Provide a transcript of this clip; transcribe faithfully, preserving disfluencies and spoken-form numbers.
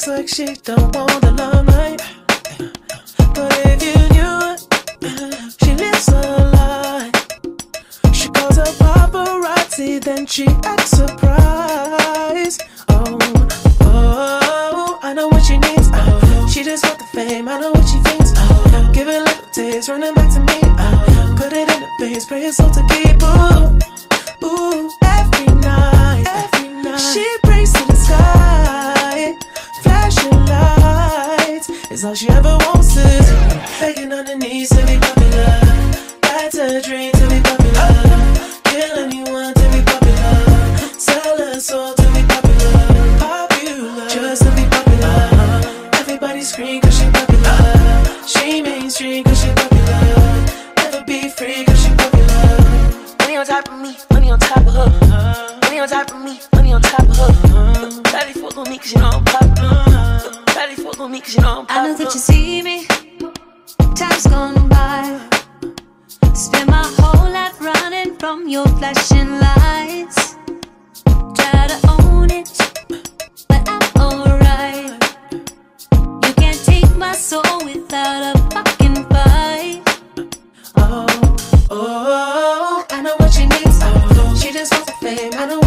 acts like she don't want the limelight. But if you knew it, she lives a lie. She calls her paparazzi, then she acts surprised. Oh, oh, I know what she needs. Oh, she just want the fame, I know what she thinks. Oh, give it a little taste, running back to me. Oh, put it in the face, pray it's all to keep. Ooh, ooh, every night, every night she prays to the sky. Flashing lights is all she ever wants to do. Begging on her knees to be popular. That's her dream, to be popular. Kill anyone to be popular. Sell her soul to be popular. Popular, just to be popular. Everybody scream cause she popular. She mainstream cause she popular. Never be free cause she popular. Money on top of me, money on top of her. Money on top of me, money on top of her. Daddy fuck on me cause you know I'm popular. Daddy fuck on me cause you know I'm popular. I know that you see me, time's gone by. Spend my whole life running from your flashing lights. Try to own it, but I'm alright. You can't take my soul without a fucking fight. Oh, oh, I know what she needs. Oh, she just wants the fame, I know